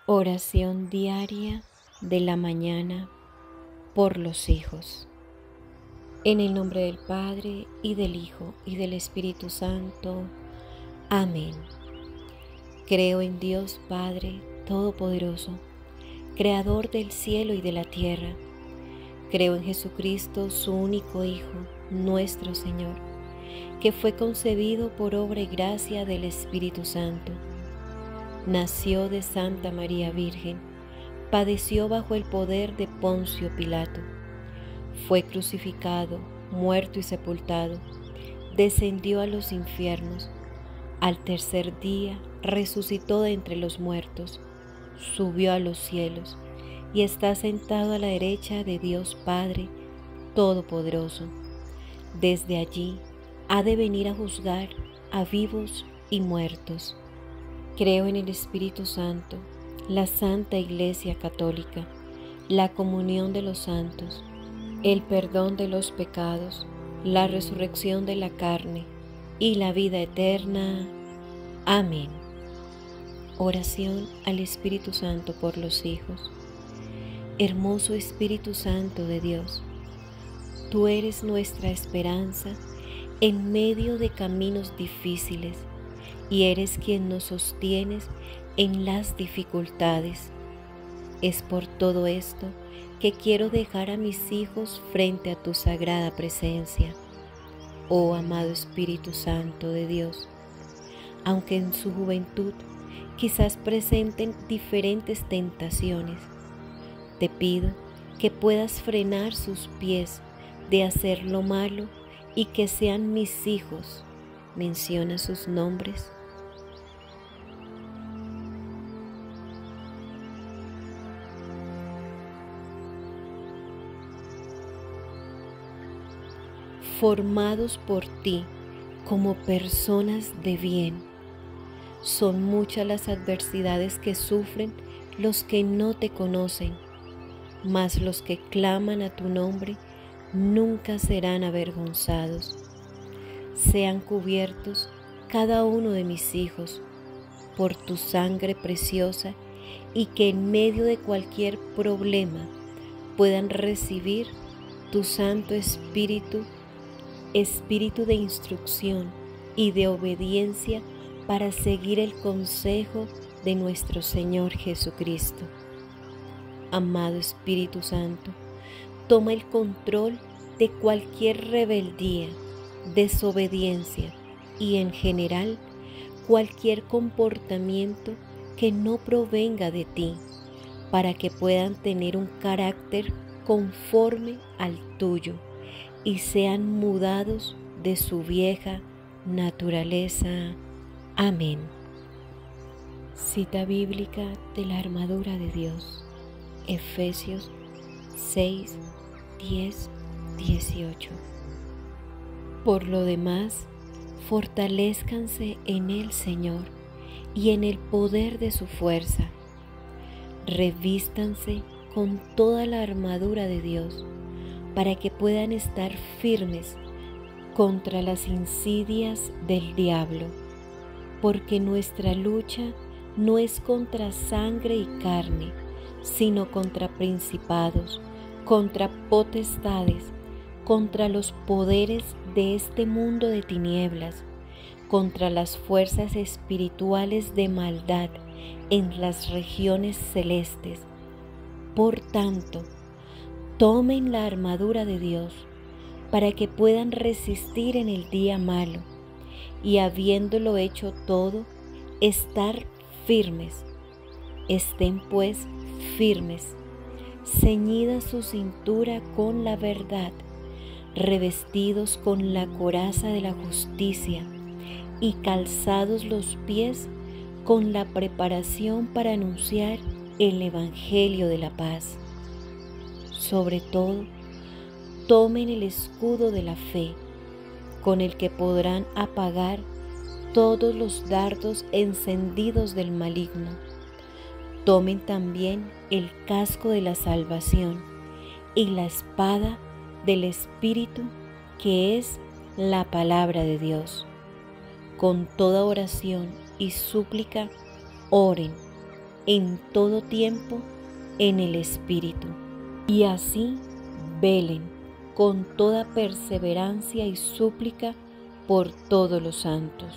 Oración diaria de la mañana por los hijos. En el nombre del Padre, y del Hijo, y del Espíritu Santo. Amén. Creo en Dios Padre Todopoderoso, Creador del cielo y de la tierra. Creo en Jesucristo, su único Hijo, nuestro Señor, que fue concebido por obra y gracia del Espíritu Santo. Nació de Santa María Virgen, padeció bajo el poder de Poncio Pilato, fue crucificado, muerto y sepultado, descendió a los infiernos, al tercer día resucitó de entre los muertos, subió a los cielos y está sentado a la derecha de Dios Padre Todopoderoso. Desde allí ha de venir a juzgar a vivos y muertos. Creo en el Espíritu Santo, la Santa Iglesia Católica, la comunión de los santos, el perdón de los pecados, la resurrección de la carne y la vida eterna. Amén. Oración al Espíritu Santo por los hijos. Hermoso Espíritu Santo de Dios, tú eres nuestra esperanza en medio de caminos difíciles, y eres quien nos sostienes en las dificultades. Es por todo esto que quiero dejar a mis hijos frente a tu sagrada presencia, oh amado Espíritu Santo de Dios. Aunque en su juventud quizás presenten diferentes tentaciones, te pido que puedas frenar sus pies de hacer lo malo y que sean mis hijos. Menciona sus nombres. Formados por ti como personas de bien. Son muchas las adversidades que sufren los que no te conocen, mas los que claman a tu nombre nunca serán avergonzados. Sean cubiertos cada uno de mis hijos por tu sangre preciosa, y que en medio de cualquier problema puedan recibir tu Santo Espíritu, Espíritu de instrucción y de obediencia para seguir el consejo de nuestro Señor Jesucristo. Amado Espíritu Santo, toma el control de cualquier rebeldía, desobediencia y en general cualquier comportamiento que no provenga de ti, para que puedan tener un carácter conforme al tuyo y sean mudados de su vieja naturaleza. Amén. Cita bíblica de la armadura de Dios. Efesios 6, 10, 18. Por lo demás, fortalézcanse en el Señor y en el poder de su fuerza. Revístanse con toda la armadura de Dios, para que puedan estar firmes contra las insidias del diablo, porque nuestra lucha no es contra sangre y carne, sino contra principados, contra potestades, contra los poderes de este mundo de tinieblas, contra las fuerzas espirituales de maldad en las regiones celestes. Por tanto, tomen la armadura de Dios para que puedan resistir en el día malo, y habiéndolo hecho todo, estar firmes. Estén pues firmes, ceñida su cintura con la verdad, revestidos con la coraza de la justicia y calzados los pies con la preparación para anunciar el Evangelio de la paz. Sobre todo, tomen el escudo de la fe, con el que podrán apagar todos los dardos encendidos del maligno. Tomen también el casco de la salvación y la espada del Espíritu, que es la palabra de Dios. Con toda oración y súplica, oren en todo tiempo en el Espíritu, y así velen con toda perseverancia y súplica por todos los santos.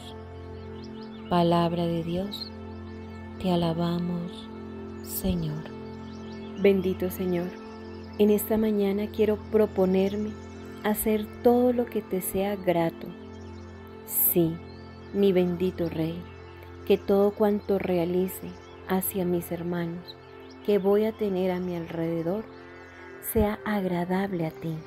Palabra de Dios, te alabamos, Señor. Bendito Señor, en esta mañana quiero proponerme hacer todo lo que te sea grato. Sí, mi bendito Rey, que todo cuanto realice hacia mis hermanos que voy a tener a mi alrededor sea agradable a ti.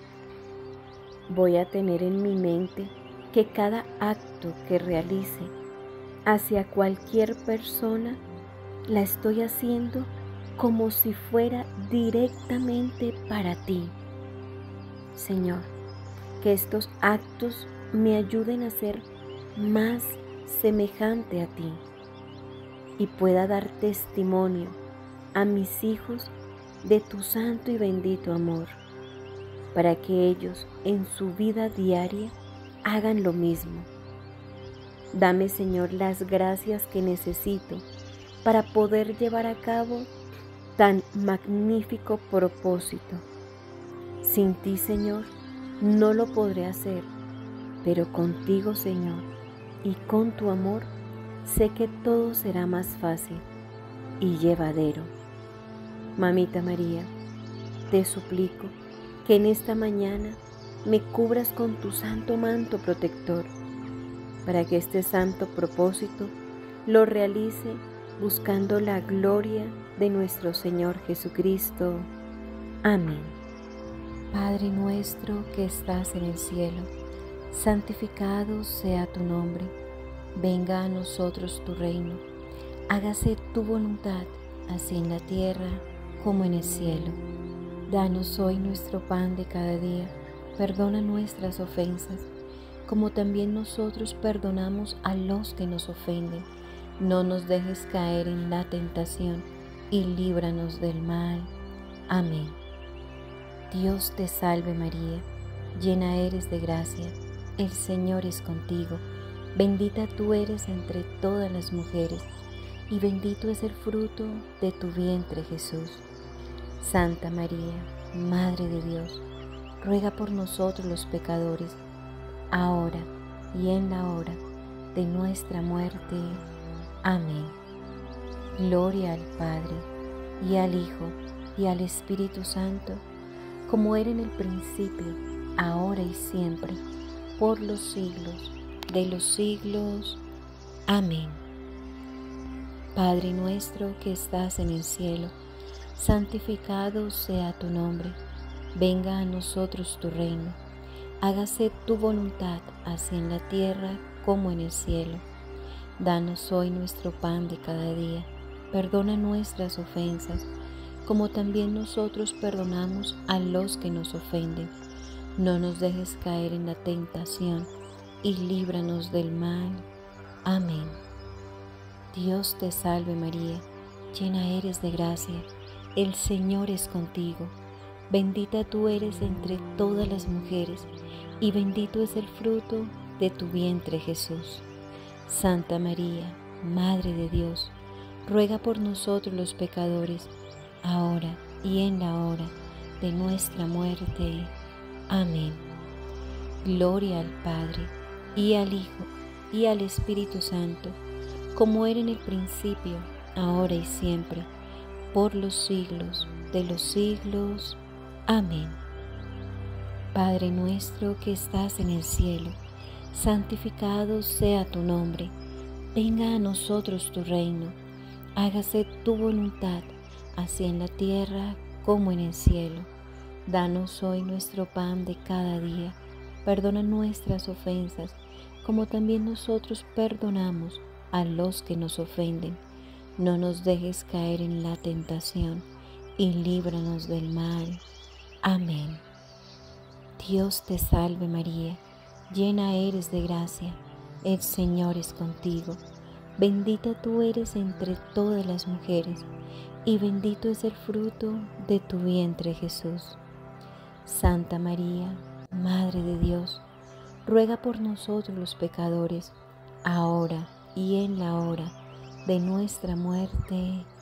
Voy a tener en mi mente que cada acto que realice hacia cualquier persona la estoy haciendo como si fuera directamente para ti. Señor, que estos actos me ayuden a ser más semejante a ti y pueda dar testimonio a mis hijos de tu santo y bendito amor, para que ellos en su vida diaria hagan lo mismo. Dame, Señor, las gracias que necesito para poder llevar a cabo tan magnífico propósito. Sin ti, Señor, no lo podré hacer, pero contigo, Señor, y con tu amor, sé que todo será más fácil y llevadero. Mamita María, te suplico que en esta mañana me cubras con tu santo manto protector, para que este santo propósito lo realice buscando la gloria de nuestro Señor Jesucristo. Amén. Padre nuestro que estás en el cielo, santificado sea tu nombre. Venga a nosotros tu reino. Hágase tu voluntad, así en la tierra como en el cielo. Danos hoy nuestro pan de cada día. Perdona nuestras ofensas, como también nosotros perdonamos a los que nos ofenden. No nos dejes caer en la tentación y líbranos del mal. Amén. Dios te salve María, llena eres de gracia, el Señor es contigo. Bendita tú eres entre todas las mujeres, y bendito es el fruto de tu vientre, Jesús. Santa María, Madre de Dios, ruega por nosotros los pecadores, ahora y en la hora de nuestra muerte. Amén. Gloria al Padre, y al Hijo, y al Espíritu Santo, como era en el principio, ahora y siempre, por los siglos de los siglos. Amén. Padre nuestro que estás en el cielo, santificado sea tu nombre. Venga a nosotros tu reino. Hágase tu voluntad, así en la tierra como en el cielo. Danos hoy nuestro pan de cada día. Perdona nuestras ofensas, como también nosotros perdonamos a los que nos ofenden. No nos dejes caer en la tentación, y líbranos del mal. Amén. Dios te salve María, llena eres de gracia, el Señor es contigo. Bendita tú eres entre todas las mujeres, y bendito es el fruto de tu vientre Jesús. Santa María, Madre de Dios, ruega por nosotros los pecadores, ahora y en la hora de nuestra muerte. Amén. Gloria al Padre, y al Hijo, y al Espíritu Santo, como era en el principio, ahora y siempre, por los siglos de los siglos. Amén. Padre nuestro que estás en el cielo, santificado sea tu nombre. Venga a nosotros tu reino. Hágase tu voluntad, así en la tierra como en el cielo. Danos hoy nuestro pan de cada día. Perdona nuestras ofensas, como también nosotros perdonamos a los que nos ofenden. No nos dejes caer en la tentación, y líbranos del mal. Amén. Dios te salve María, llena eres de gracia, el Señor es contigo. Bendita tú eres entre todas las mujeres, y bendito es el fruto de tu vientre Jesús. Santa María, Madre de Dios, ruega por nosotros los pecadores, ahora y en la hora de nuestra muerte.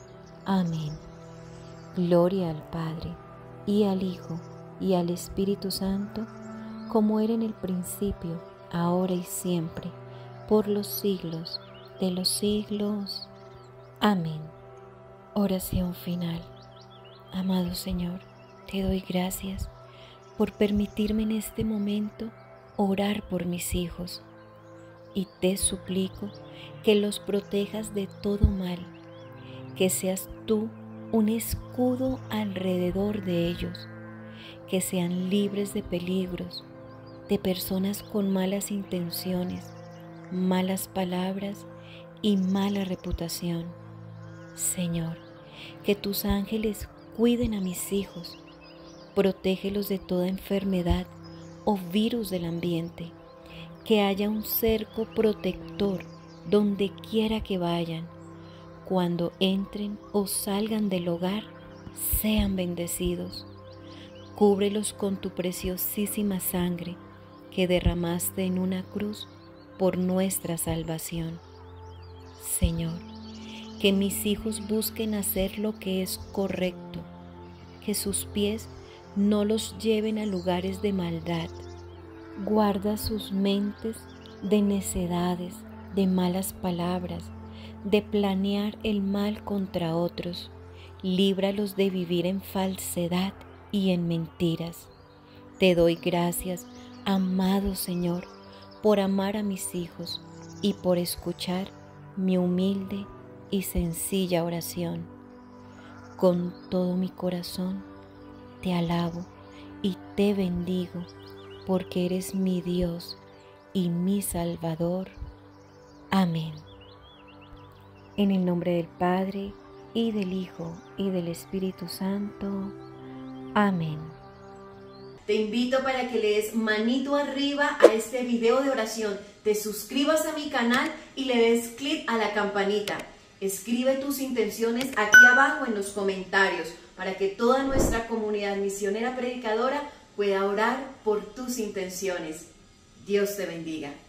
Amén. Gloria al Padre, y al Hijo, y al Espíritu Santo, como era en el principio, ahora y siempre, por los siglos de los siglos. Amén. Oración final. Amado Señor, te doy gracias por permitirme en este momento orar por mis hijos, y te suplico que los protejas de todo mal, que seas tú un escudo alrededor de ellos, que sean libres de peligros, de personas con malas intenciones, malas palabras y mala reputación. Señor, que tus ángeles cuiden a mis hijos, protégelos de toda enfermedad o virus del ambiente, que haya un cerco protector donde quiera que vayan. Cuando entren o salgan del hogar, sean bendecidos. Cúbrelos con tu preciosísima sangre que derramaste en una cruz por nuestra salvación. Señor, que mis hijos busquen hacer lo que es correcto, que sus pies no los lleven a lugares de maldad. Guarda sus mentes de necedades, de malas palabras, de planear el mal contra otros. Líbralos de vivir en falsedad y en mentiras. Te doy gracias, amado Señor, por amar a mis hijos y por escuchar mi humilde y sencilla oración. Con todo mi corazón te alabo y te bendigo, porque eres mi Dios y mi Salvador. Amén. En el nombre del Padre, y del Hijo, y del Espíritu Santo. Amén. Te invito para que le des manito arriba a este video de oración, te suscribas a mi canal y le des clic a la campanita. Escribe tus intenciones aquí abajo en los comentarios para que toda nuestra comunidad misionera predicadora pueda orar por tus intenciones. Dios te bendiga.